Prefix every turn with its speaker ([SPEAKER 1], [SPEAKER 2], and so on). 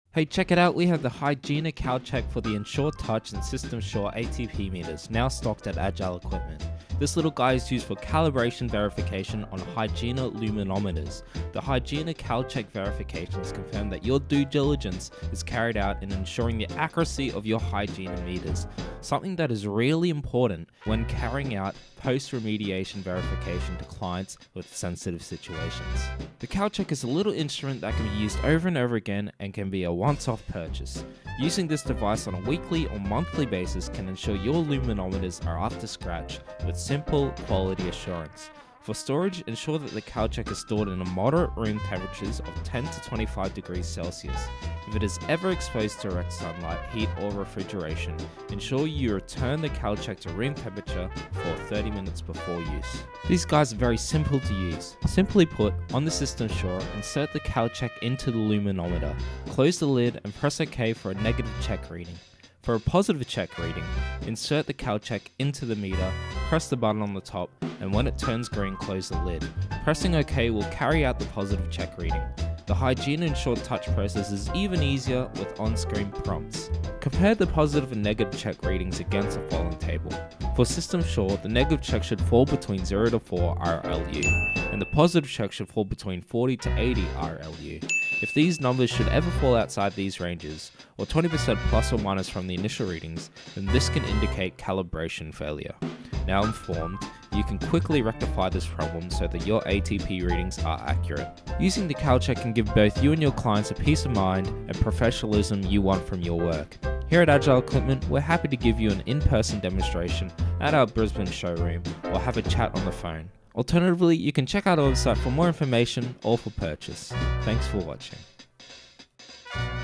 [SPEAKER 1] Hey, check it out, we have the Hygiena Calcheck for the Ensure Touch and SystemSure ATP meters, now stocked at Agile equipment. This little guy is used for calibration verification on Hygiena luminometers. The Hygiena Calcheck verifications confirm that your due diligence is carried out in ensuring the accuracy of your Hygiena meters, something that is really important when carrying out post-remediation verification to clients with sensitive situations. The Calcheck is a little instrument that can be used over and over again and can be a once-off purchase. Using this device on a weekly or monthly basis can ensure your luminometers are up to scratch with simple quality assurance. For storage, ensure that the Calcheck is stored in a moderate room temperatures of 10 to 25 degrees Celsius. If it is ever exposed to direct sunlight, heat or refrigeration, ensure you return the Calcheck to room temperature for 30 minutes before use. These guys are very simple to use. Simply put, on the SystemSure, insert the Calcheck into the luminometer, close the lid and press OK for a negative check reading. For a positive check reading, insert the Calcheck into the meter, press the button on the top, and when it turns green, close the lid. Pressing OK will carry out the positive check reading. The Hygiena Ensure Touch process is even easier with on-screen prompts. Compare the positive and negative check readings against the following table. For SystemSure, the negative check should fall between 0 to 4 RLU, and the positive check should fall between 40 to 80 RLU. If these numbers should ever fall outside these ranges, or 20% plus or minus from the initial readings, then this can indicate calibration failure. Now informed, you can quickly rectify this problem so that your ATP readings are accurate. Using the Calcheck can give both you and your clients a peace of mind and professionalism you want from your work. Here at Agile Equipment, we're happy to give you an in-person demonstration at our Brisbane showroom or have a chat on the phone. Alternatively, you can check out our website for more information or for purchase. Thanks for watching.